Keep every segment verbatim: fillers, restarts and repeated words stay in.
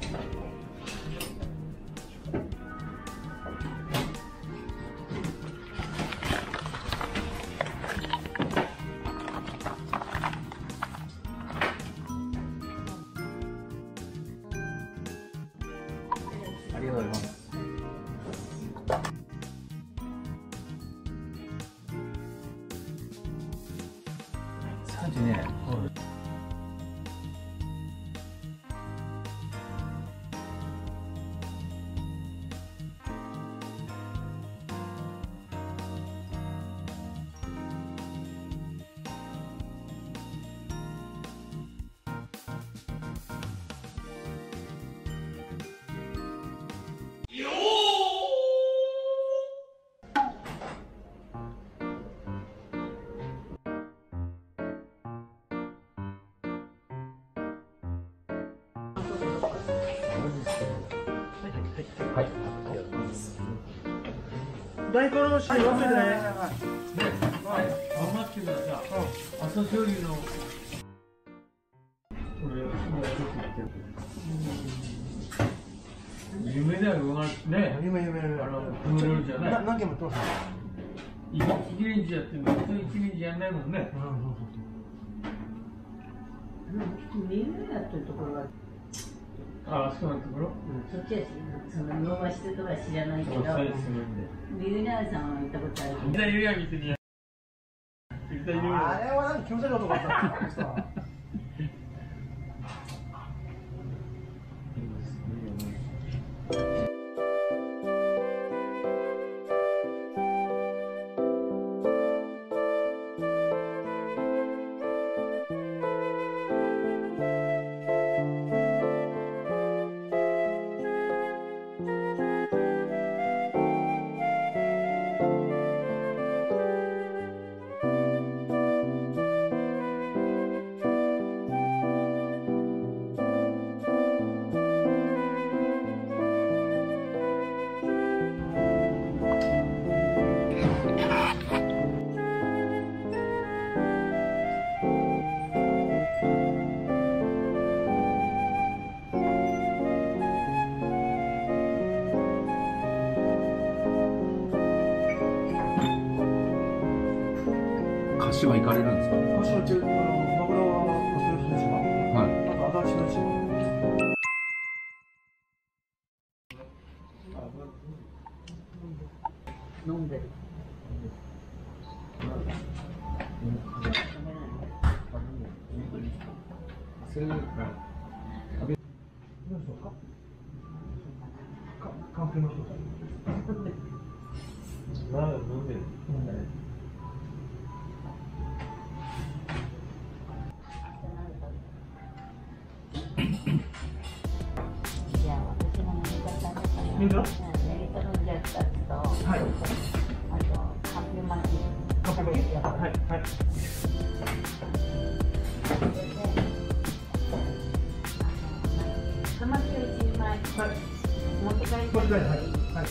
ありがとうございます。さんじね、はい、ありがとうございます。 大根の汁忘れてない。 はい、頑張ってください。朝青龍の。夢だよ、ね。 夢夢夢。 あの、プールじゃない。 何件も通す。 一年中やってるの、普通一年中やんないもんね。 有名やってるところが。 ああ、そうなところ。 そっちはその洋菓子とか知らないけど。ビグナーさんは行ったことある。 絶対言うやみたいに。絶対言うや。 あれはなんか気持ち悪い男だった。 柏行かれるんですか？ 柏ってあのマグロの島、はい。あと足立の島。 飲んでる。 それなんか何でしょうか？関係の人。 まだ飲んでる。 みんな？ ネギトロジャスタと、あとカップ巻き。 カップ巻き。はいはい。 つまきを一枚。はい。持って帰りたい。 はいはい。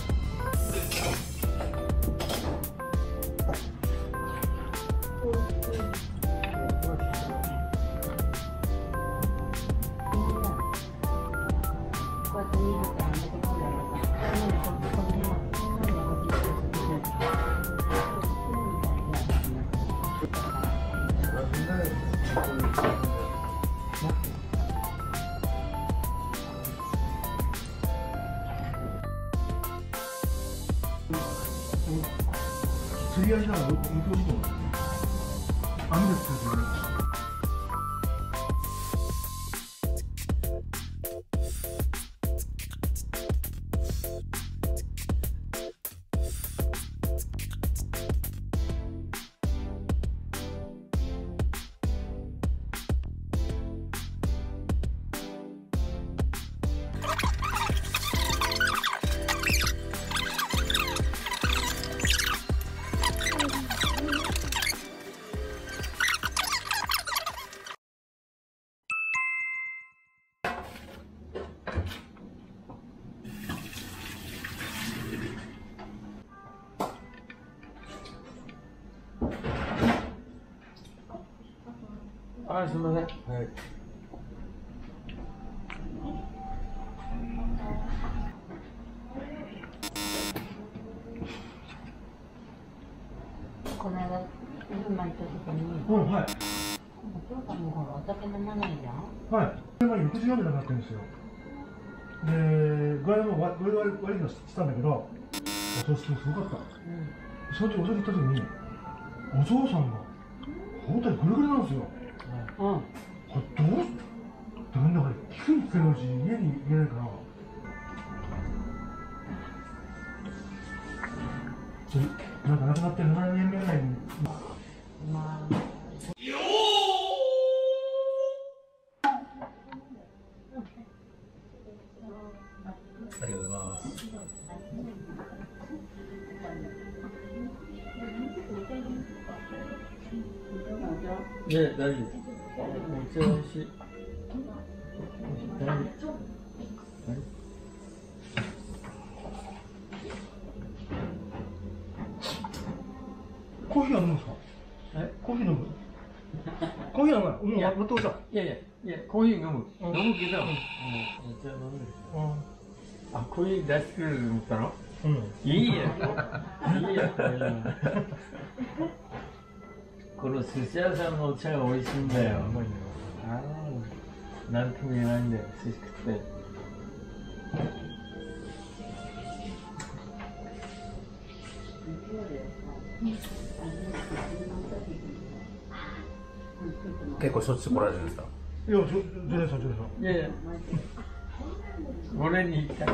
釣り合いなら向こうにと思う。網ですか？ あ、すみません。 はい。 かもほらお酒飲まないじゃん。 はい。前にろくじよんでなかったんですよ。で、具合も割り割りのしたんだけど、お葬式もすごかった。その時お葬式行った時に、お嬢さんが本当にぐるぐるなんですよ。 うん。 これどうし、でもなんか聞くんですけどうち家にいないから。なんか亡くなってななねんめぐらいに。 まあ。 ありがとうございます。 ね、大丈夫。お茶おいしい。大丈夫。 コーヒーは飲むんですか？ え、 コーヒー飲む？コーヒー飲む？うん、 いや持ってお茶。 いやいや、いや、コーヒー飲む。 うん飲むけど、うん、お茶飲むでしょ。あ、コーヒー出してくれると思ったの？ うん。 いいや、いいや、この寿司屋さんのお茶が美味しいんだよ。 うまいね。 ああ、なんとも言えないんだよ、寿司食って。 結構しょっちゅう来られるんですか？ いや、ジョジョネさん、ジョネさん。 いやいや、ごねんにいっかい。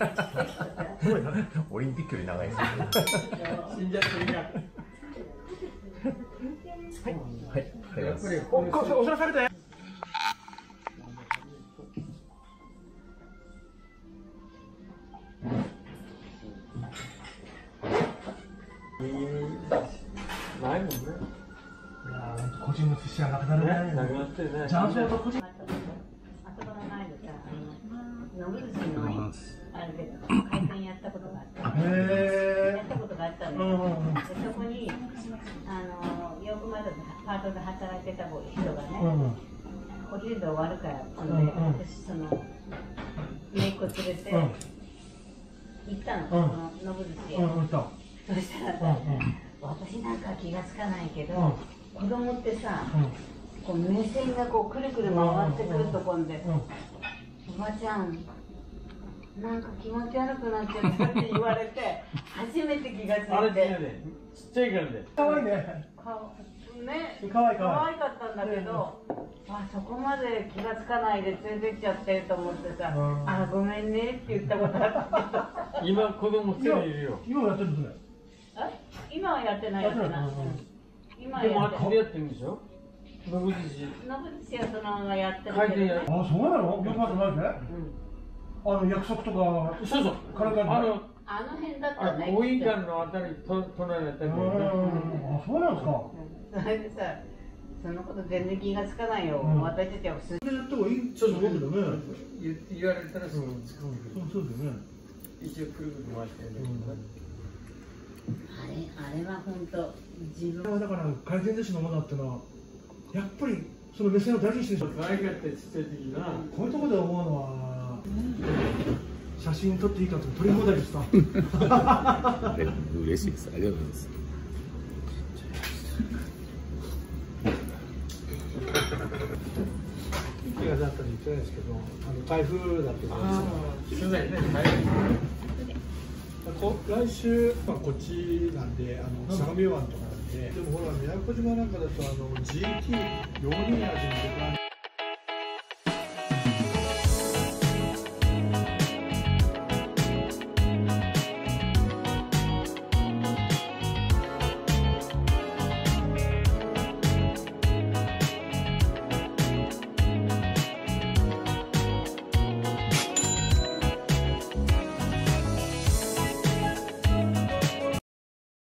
オリンピックより長いですね。 死んじゃってるやん。 はい、ありがとうございます。 お、お、お知らせされて。 ないもんね。 いやー、ほんと個人の寿司屋なくなるね。 なくなってるね。 雀荘と個人。 あそこの前でさ、あの、野寿司の、あれで、回転やったことがあった。 へやったことがあったんだよ。で、そこに、あの、よくまでパートで働いてた人がね、 うん。 お昼で終わるから、 うんうん私、その、姪っ子連れて、 うん。 行ったの、 うんその、野寿司へ。 うん、うん、と。 そしたらうん、 さ、 うん。 私なんか気がつかないけど、 うん子供ってさ、 うん。 こう目線がこうくるくる回ってくるとこんで、 うん。 おばちゃん、なんか気持ち悪くなっちゃったって言われて、初めて気がついて。 あれ違うね。ちっちゃいからね。 かわいいね。 かね、 かわいいか可わいい。 愛かったんだけど、あ、そこまで気がつかないで連れてっちゃってと思ってさ、 うんあ、ごめんねって言ったことあったけど。 今子供一人いるよ。 今もやってるんですね。 あ、今はやってないやってない。 やってないうん今はでもやってない。 あっちでやってるんでしょ？野寿司。 野寿司はそのままやってる回転やけどね。 あ、そうなの？よくまずないね。 うんあの約束とか。 そうそう。 カラカラあの、 あの辺だっあたね。 公民館のあたり、と隣だったうん。 けどね。 あ、そうなんですか。 それでさ、そのこと全然気がつかないよ。 うん私たちは普通に。 でやった方がいいと思うけどね。 言言われたらそううん、 使うんだけど、 そうですよね。 一応くるくる回してるんだけどね。 あれ、あれは本当自分。 だから回転寿司のものってのはやっぱりその目線を大事にしてる。 可愛かったちっちゃい時な。 こういうところで思うのは写真撮っていいかって撮り放題ですか。 嬉しいです。ありがとうございます。 雪がだったら言ってないですけど、あの台風だってああ、すごいね。 こ来週、まあ、こっちなんで、あの相模湾とかなんで、でもほら宮古島なんかだとあの ジーティー 料理味の旅館